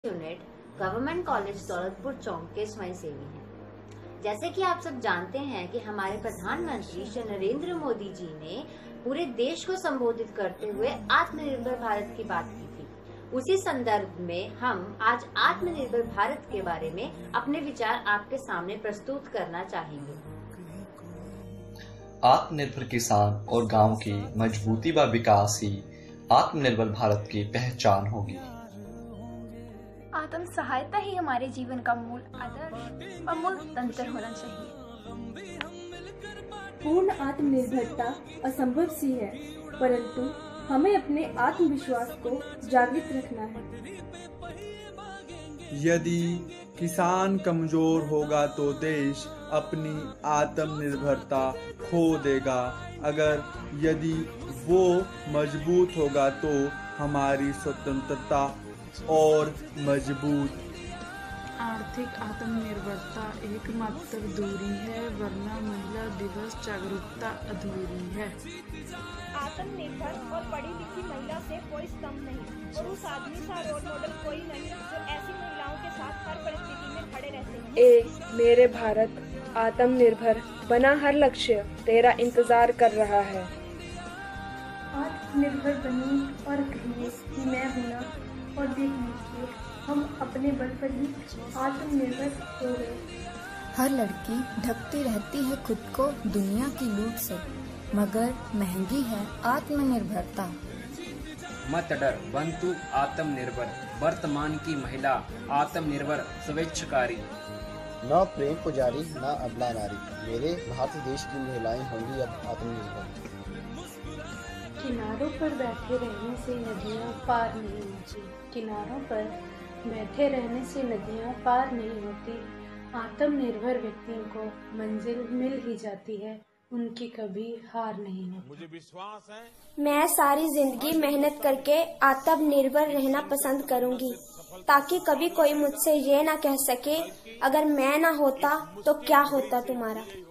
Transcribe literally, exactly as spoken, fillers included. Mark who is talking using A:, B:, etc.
A: Unit government college Daulatpur Chowk के स्वयंसेवी हैं। जैसे कि आप सब जानते हैं कि हमारे प्रधानमंत्री श्री नरेंद्र मोदी जी ने पूरे देश को संबोधित करते हुए आत्मनिर्भर भारत की बात की थी। उसी संदर्भ में हम आज आत्मनिर्भर भारत के बारे में अपने विचार आपके सामने प्रस्तुत करना चाहेंगे।
B: आत्मनिर्भर किसान और गांव की मजबूती व विकास ही आत्मनिर्भर भारत की पहचान होगी।
C: आत्म सहायता ही हमारे जीवन का मूल आदर्श और मूल तंत्र होना चाहिए।
D: पूर्ण आत्मनिर्भरता असंभव सी है, परंतु हमें अपने आत्मविश्वास को जागृत रखना है।
E: यदि किसान कमजोर होगा तो देश अपनी आत्मनिर्भरता खो देगा। अगर यदि वो मजबूत होगा तो हमारी स्वतंत्रता और मजबूत।
F: आर्थिक आत्मनिर्भरता एकमात्र दूरी है, वरना महिला दिवस जागरूकता अधूरी है।
G: आत्मनिर्भर और पढ़ी लिखी महिला से कोई कम नहीं और उस आदमी सा रोल मॉडल कोई नहीं जो ऐसी महिलाओं के साथ हर परिस्थिति में खड़े रहते हैं।
D: ए मेरे भारत, आत्मनिर्भर बना हर लक्ष्य तेरा इंतजार कर रहा है। आत्मनिर्भर बनी और कहिए कि मैं हूं ना, और देख लीजिए हम अपने बल पर ही आत्मनिर्भर हो गए।
H: हर लड़की ढकती रहती है खुद को दुनिया की लूट से, मगर महंगी है आत्मनिर्भरता।
I: मत डर, बन तू आत्मनिर्भर। वर्तमान की महिला आत्मनिर्भर स्वेच्छकारी।
J: न प्रेम पुजारी न अबला नारी, मेरे भारत देश की महिलाएं होंगी अब आत्मनिर्भर।
D: किनारों पर बैठे रहने से नदियाँ पार नहीं होती, किनारों पर बैठे रहने से नदियाँ पार नहीं होती। आत्मनिर्भर व्यक्तियों को मंजिल मिल ही जाती है, उनकी कभी हार नहीं होती।
K: मुझे विश्वास है
L: मैं सारी जिंदगी मेहनत करके आत्मनिर्भर रहना पसंद करूंगी, ताकि कभी कोई मुझसे ये ना कह सके अगर मैं ना होता तो क्या होता तुम्हारा।